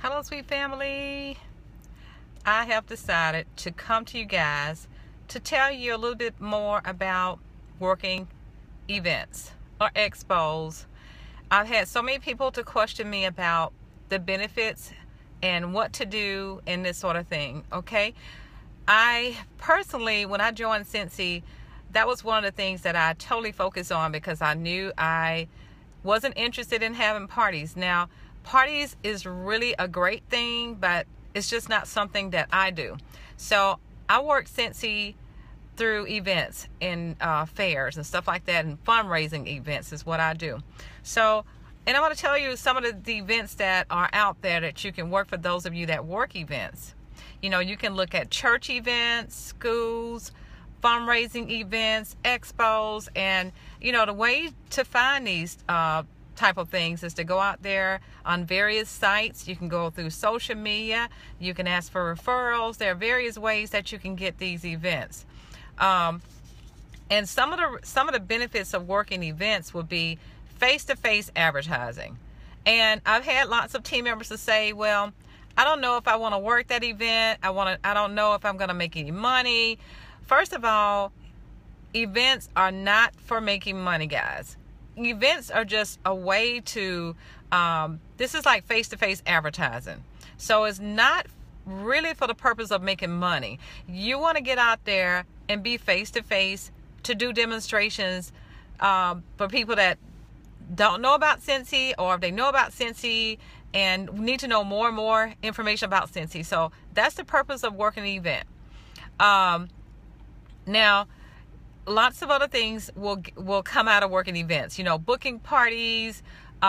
Hello, sweet family. I have decided to come to you guys to tell you a little bit more about working events or expos. I've had so many people to question me about the benefits and what to do and this sort of thing. Okay, I personally, when I joined Scentsy, that was one of the things that I totally focused on because I knew I wasn't interested in having parties. Now, parties is really a great thing, but it's just not something that I do. So I work Scentsy through events and fairs and stuff like that, and fundraising events is what I do. So, and I want to tell you some of the events that are out there that you can work for those of you that work events. You know, you can look at church events, schools, fundraising events, expos, and you know, the way to find these type of things is to go out there on various sites. You can go through social media, you can ask for referrals. There are various ways that you can get these events. And some of the benefits of working events would be face-to-face advertising. And I've had lots of team members to say, well, I don't know if I want to work that event. I don't know if I'm going to make any money. First of all, events are not for making money, guys. Events are just a way to, this is like face-to-face advertising. So it's not really for the purpose of making money. You want to get out there and be face-to-face to do demonstrations for people that don't know about Scentsy, or if they know about Scentsy and need to know more and more information about Scentsy. So that's the purpose of working an event. Now, lots of other things will come out of working events. You know, booking parties,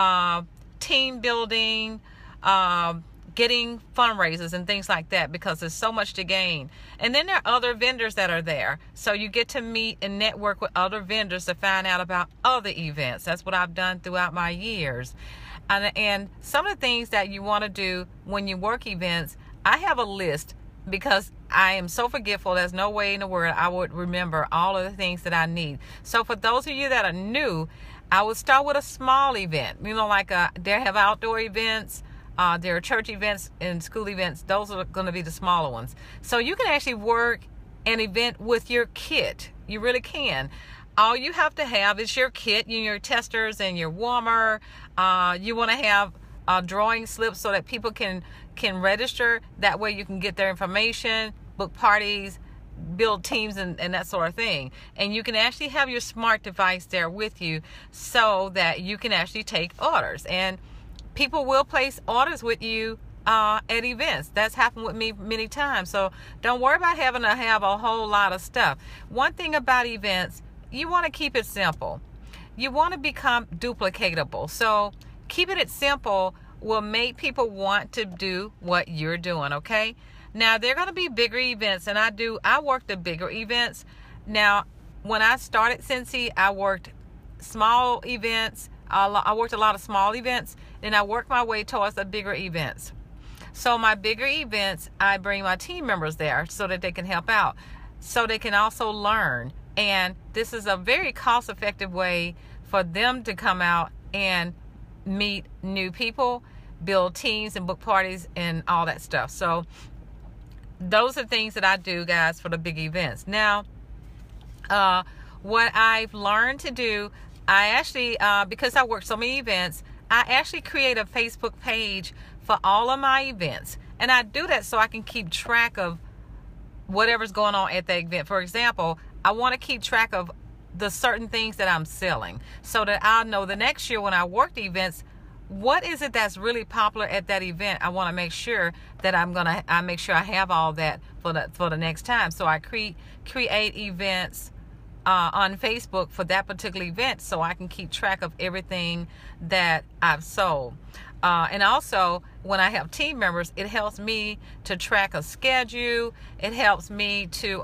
team building, getting fundraisers and things like that, because there's so much to gain. And then there are other vendors that are there. So you get to meet and network with other vendors to find out about other events. That's what I've done throughout my years. And some of the things that you want to do when you work events, I have a list because I am so forgetful. There's no way in the world I would remember all of the things that I need. So for those of you that are new, I would start with a small event. You know, like they have outdoor events. There are church events and school events. Those are going to be the smaller ones. So you can actually work an event with your kit. You really can. All you have to have is your kit, your testers and your warmer. You want to have drawing slips so that people can register. That way you can get their information, book parties, build teams, and that sort of thing. And you can actually have your smart device there with you so that you can actually take orders. And people will place orders with you at events. That's happened with me many times. So don't worry about having to have a whole lot of stuff. One thing about events, you want to keep it simple. You want to become duplicatable. So keeping it simple will make people want to do what you're doing, okay? Now, there are going to be bigger events, and I work the bigger events. Now, when I started Scentsy, I worked small events. I worked a lot of small events, and I worked my way towards the bigger events. So my bigger events, I bring my team members there so that they can help out, so they can also learn. And this is a very cost-effective way for them to come out and meet new people, build teams and book parties and all that stuff. So those are things that I do, guys, for the big events. Now, what I've learned to do, I actually, because I work so many events, I actually create a Facebook page for all of my events. And I do that so I can keep track of whatever's going on at the event. For example, I want to keep track of the certain things that I'm selling so that I'll know the next year when I work the events, what is it that's really popular at that event. I want to make sure that I make sure I have all that for the next time. So I create events on Facebook for that particular event so I can keep track of everything that I've sold. And also, when I have team members, it helps me to track a schedule. It helps me to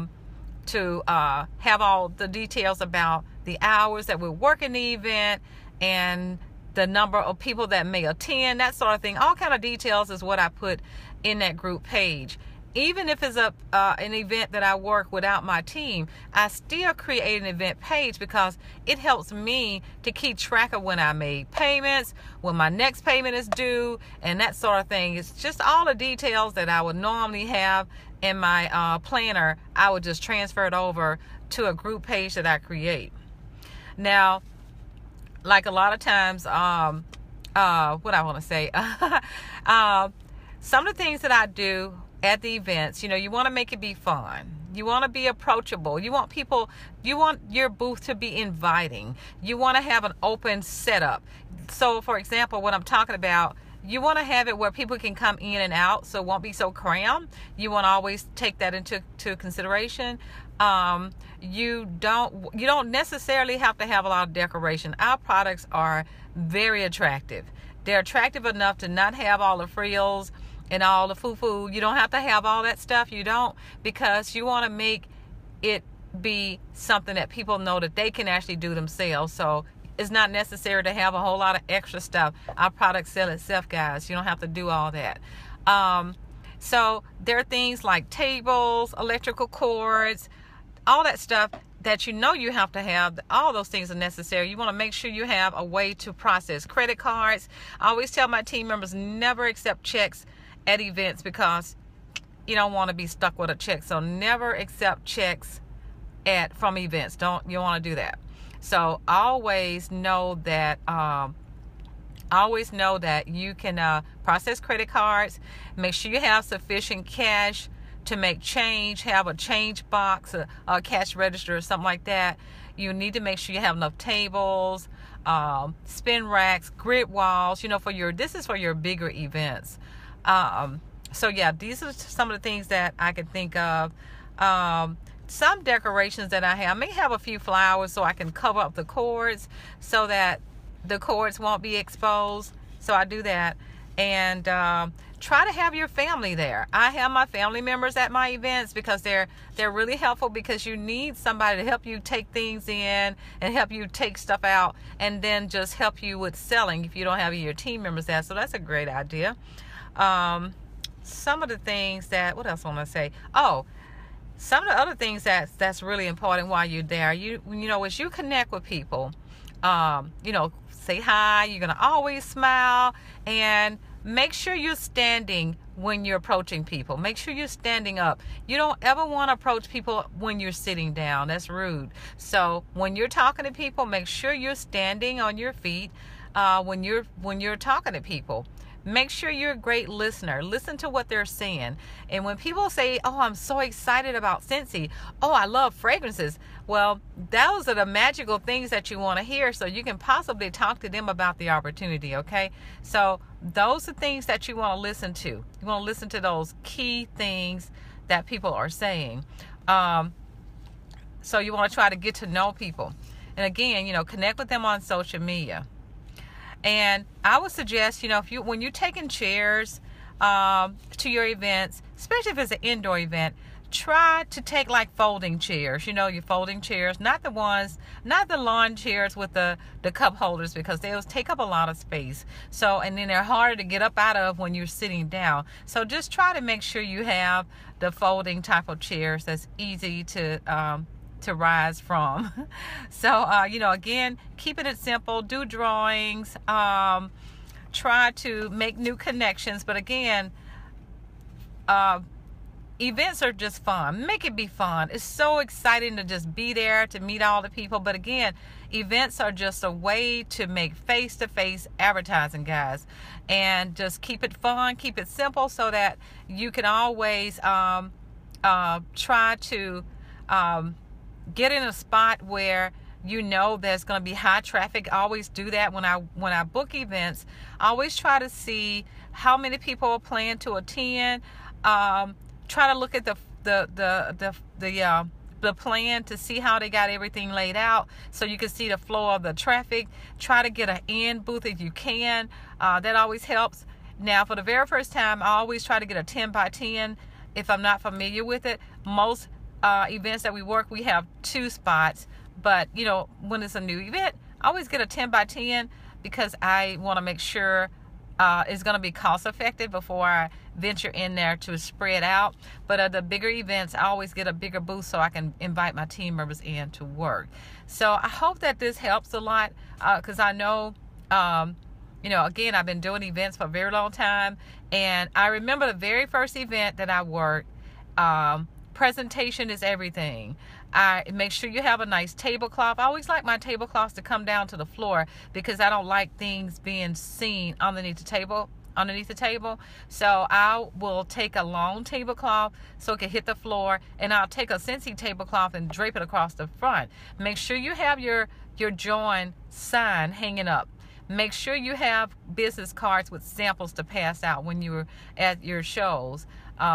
have all the details about the hours that we're working the event and the number of people that may attend, that sort of thing. All kind of details is what I put in that group page. even if it's an event that I work without my team, I still create an event page because it helps me to keep track of when I made payments, when my next payment is due, and that sort of thing. It's just all the details that I would normally have in my planner. I would just transfer it over to a group page that I create. Now, like a lot of times, what I want to say, some of the things that I do at the events, you want to make it be fun. You want to be approachable. You want your booth to be inviting. You want to have an open setup. So, for example, what I'm talking about, you want to have it where people can come in and out, so it won't be so crammed. You want to always take that into consideration. You don't necessarily have to have a lot of decoration. Our products are very attractive. They're attractive enough to not have all the frills and all the foo-foo. You don't have to have all that stuff. You don't, because you want to make it be something that people know that they can actually do themselves. So it's not necessary to have a whole lot of extra stuff. Our product sell itself, guys. You don't have to do all that. So there are things like tables, electrical cords, all that stuff that you have to have. All those things are necessary. You want to make sure you have a way to process credit cards. I always tell my team members, never accept checks at events because you don't want to be stuck with a check. So never accept checks from events. You don't want to do that. So always know that you can process credit cards. Make sure you have sufficient cash to make change. Have a change box, a cash register or something like that. You need to make sure you have enough tables, spin racks, grid walls, this is for your bigger events. So yeah, these are some of the things that I can think of. Some decorations that I have, I may have a few flowers so I can cover up the cords so that the cords won't be exposed. So I do that. And try to have your family there. I have my family members at my events because they're really helpful, because you need somebody to help you take things in and help you take stuff out, and then just help you with selling if you don't have your team members there. So that's a great idea. Some of the things that, what else I want to say? Oh, some of the other things that's really important while you're there, as you connect with people, say hi. You're gonna always smile, and make sure you're standing when you're approaching people. Make sure you're standing up. You don't ever want to approach people when you're sitting down. That's rude. So when you're talking to people, make sure you're standing on your feet when you're talking to people. Make sure you're a great listener. Listen to what they're saying. And when people say, oh, I'm so excited about Scentsy. Oh, I love fragrances. Well, those are the magical things that you want to hear, so you can possibly talk to them about the opportunity, okay? So those are things that you want to listen to. You want to listen to those key things that people are saying. So you want to try to get to know people. And again, connect with them on social media. And I would suggest, when you're taking chairs to your events, especially if it's an indoor event, try to take like folding chairs. Your folding chairs, not the lawn chairs with the cup holders, because those take up a lot of space. So, and then they're harder to get up out of when you're sitting down. So just try to make sure you have the folding type of chairs that's easy to rise from. So again, keeping it simple, do drawings, try to make new connections. But again, events are just fun. Make it be fun. It's so exciting to just be there, to meet all the people. But again, events are just a way to make face-to-face advertising, guys. And just keep it fun, keep it simple, so that you can always try to get in a spot where there's going to be high traffic. I always do that when I book events. I always try to see how many people are planning to attend. Try to look at the plan to see how they got everything laid out, so you can see the flow of the traffic. Try to get an end booth if you can. That always helps. Now, for the very first time, I always try to get a 10 by 10 if I'm not familiar with it. Most events that we work, we have 2 spots, but when it's a new event, I always get a 10 by 10 because I want to make sure is going to be cost effective before I venture in there to spread out. But the bigger events, I always get a bigger boost so I can invite my team members in to work. So I hope that this helps a lot, because I know, again, I've been doing events for a very long time, and I remember the very first event that I worked. Presentation is everything. I make sure you have a nice tablecloth. I always like my tablecloths to come down to the floor because I don't like things being seen underneath the table. So I will take a long tablecloth so it can hit the floor, and I'll take a Scentsy tablecloth and drape it across the front. Make sure you have your join sign hanging up. Make sure you have business cards with samples to pass out when you're at your shows.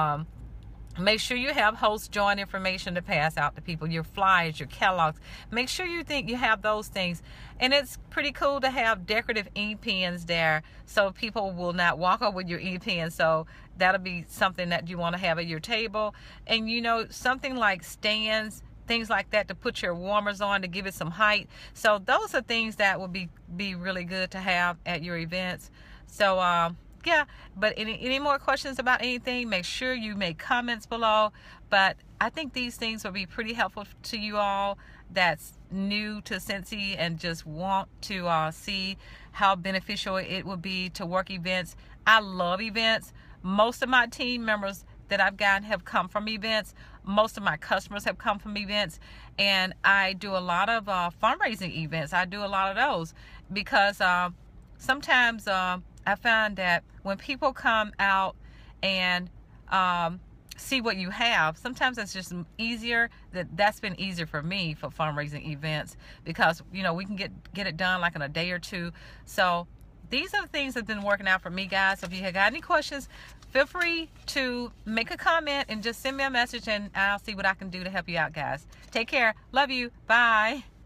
Make sure you have host join information to pass out to people, your flyers, your catalogs. Make sure you have those things. And it's pretty cool to have decorative ink pens there so people will not walk up with your ink pen. So that'll be something that you want to have at your table. And something like stands, things like that to put your warmers on to give it some height. So those are things that would be really good to have at your events. So yeah, but any more questions about anything, make sure you make comments below. But I think these things will be pretty helpful to you all that's new to Scentsy and just want to see how beneficial it will be to work events. I love events. Most of my team members that I've gotten have come from events. Most of my customers have come from events, and I do a lot of fundraising events. I do a lot of those because sometimes I find that when people come out and see what you have, sometimes it's just easier. That's been easier for me for fundraising events because we can get it done like in a day or two. So these are the things that have been working out for me, guys. So if you have got any questions, feel free to make a comment and just send me a message, and I'll see what I can do to help you out, guys. Take care. Love you. Bye.